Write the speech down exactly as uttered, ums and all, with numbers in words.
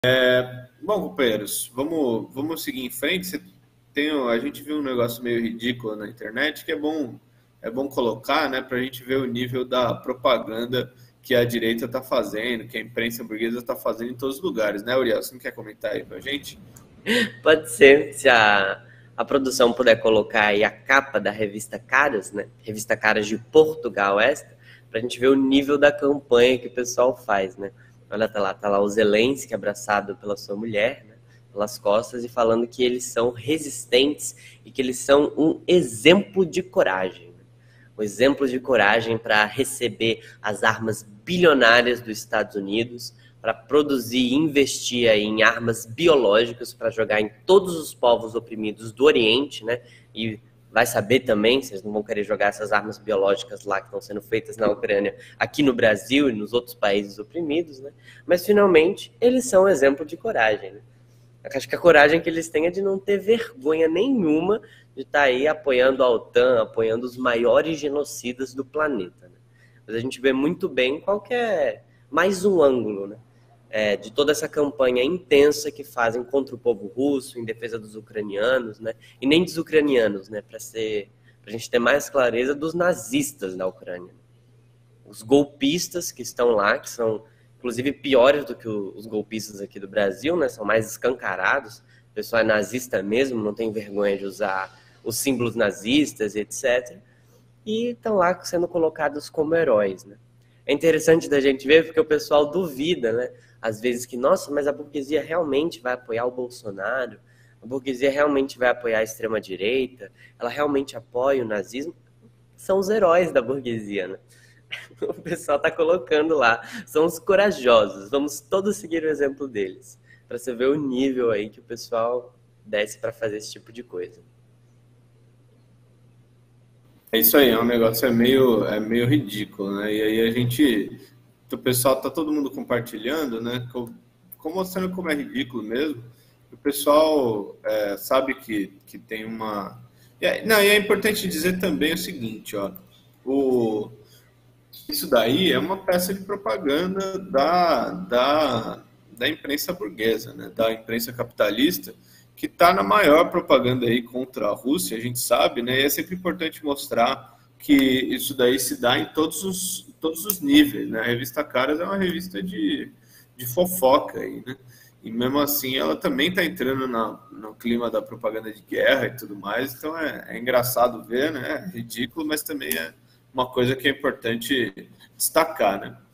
Bom, companheiros, vamos, vamos seguir em frente. Você tem, a gente viu um negócio meio ridículo na internet que é bom, é bom colocar, né, para a gente ver o nível da propaganda que a direita está fazendo, que a imprensa burguesa está fazendo em todos os lugares, né, Uriel? Você não quer comentar aí para a gente? Pode ser, se a, a produção puder colocar aí a capa da revista Caras, né? Revista Caras de Portugal esta, para a gente ver o nível da campanha que o pessoal faz, né? Olha, tá lá, tá lá o Zelensky abraçado pela sua mulher, né? Pelas costas e falando que eles são resistentes e que eles são um exemplo de coragem. Né? Um exemplo de coragem para receber as armas bilionárias dos Estados Unidos, para produzir e investir aí em armas biológicas para jogar em todos os povos oprimidos do Oriente, né? E vai saber também, vocês não vão querer jogar essas armas biológicas lá que estão sendo feitas na Ucrânia, aqui no Brasil e nos outros países oprimidos, né? Mas, finalmente, eles são um exemplo de coragem, né? Acho que a coragem que eles têm é de não ter vergonha nenhuma de estar aí apoiando a OTAN, apoiando os maiores genocidas do planeta, né? Mas a gente vê muito bem qual que é mais um ângulo, né? É, de toda essa campanha intensa que fazem contra o povo russo, em defesa dos ucranianos, né? E nem dos ucranianos, né? Para ser, para a gente ter mais clareza dos nazistas da Ucrânia. Os golpistas que estão lá, que são inclusive piores do que os golpistas aqui do Brasil, né? São mais escancarados. O pessoal é nazista mesmo, não tem vergonha de usar os símbolos nazistas, etcétera. E estão lá sendo colocados como heróis, né? É interessante da gente ver porque o pessoal duvida, né? Às vezes que, nossa, mas a burguesia realmente vai apoiar o Bolsonaro? A burguesia realmente vai apoiar a extrema-direita? Ela realmente apoia o nazismo? São os heróis da burguesia, né? O pessoal está colocando lá. São os corajosos. Vamos todos seguir o exemplo deles. Para você ver o nível aí que o pessoal desce para fazer esse tipo de coisa. É isso aí, é um negócio é meio, é meio ridículo, né? E aí a gente, o pessoal tá todo mundo compartilhando, né? co- co- Mostrando como é ridículo mesmo. O pessoal é, sabe que, que tem uma. E é, não, e é importante dizer também o seguinte, ó. O, isso daí é uma peça de propaganda da, da, da imprensa burguesa, né? Da imprensa capitalista, que está na maior propaganda aí contra a Rússia, a gente sabe, né? E é sempre importante mostrar que isso daí se dá em todos os, todos os níveis, né? A revista Caras é uma revista de, de fofoca aí, né? E mesmo assim ela também está entrando na, no clima da propaganda de guerra e tudo mais, então é, é engraçado ver, né? É ridículo, mas também é uma coisa que é importante destacar, né?